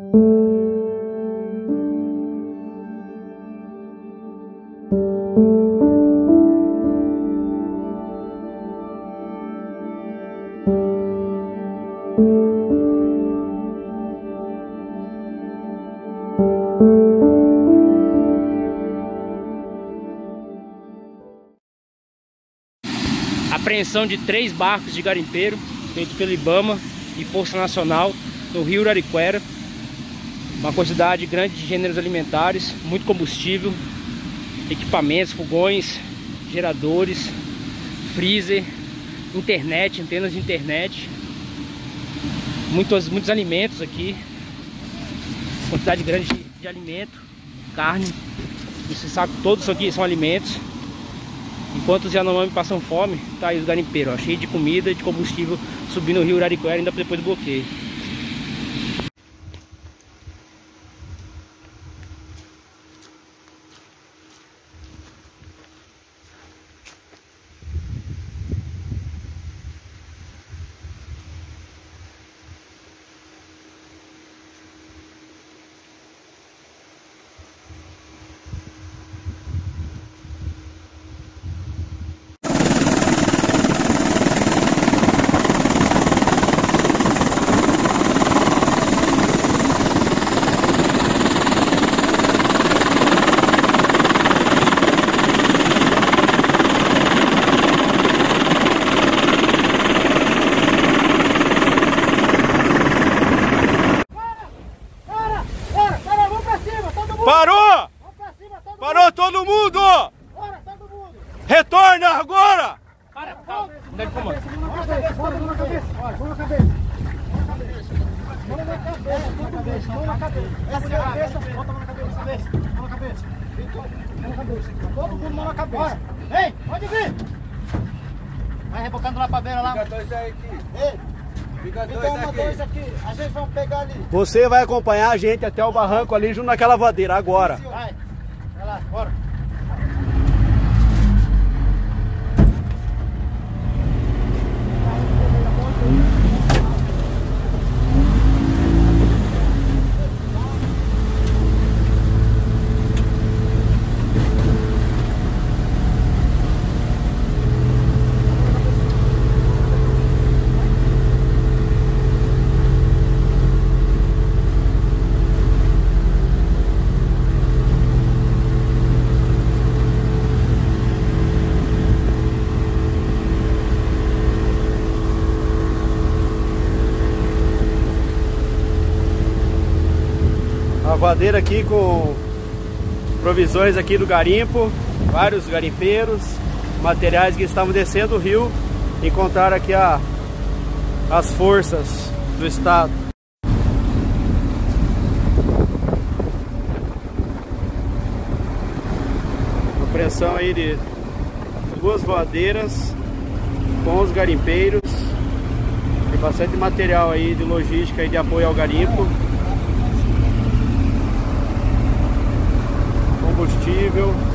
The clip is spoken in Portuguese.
Apreensão de 3 barcos de garimpeiro feito pelo IBAMA e Força Nacional no Rio Uraricuera. Uma quantidade grande de gêneros alimentares, muito combustível, equipamentos, fogões, geradores, freezer, internet, antenas de internet, muitos alimentos aqui, quantidade grande de alimento, carne. Esse saco, todos isso aqui são alimentos. Enquanto os Yanomami passam fome, tá aí os garimpeiros, ó, cheio de comida e de combustível, subindo o Rio Uraricuera ainda depois do bloqueio. Parou! Parou todo mundo! Retorna agora! Para, calma. Onde é que comanda? Todo mundo mão na cabeça. Ei, pode vir! Vai rebocando lá pra beira lá. Fica dois aí aqui. Ei, Fica dois aqui. A gente vai pegar ali. Você vai acompanhar a gente até o barranco ali junto naquela voadeira agora. Vai lá, bora. A voadeira aqui com provisões aqui do garimpo, vários garimpeiros, materiais que estavam descendo o rio, encontraram aqui as forças do estado. Apreensão aí de 2 voadeiras com os garimpeiros, tem bastante material aí de logística e de apoio ao garimpo. Combustível.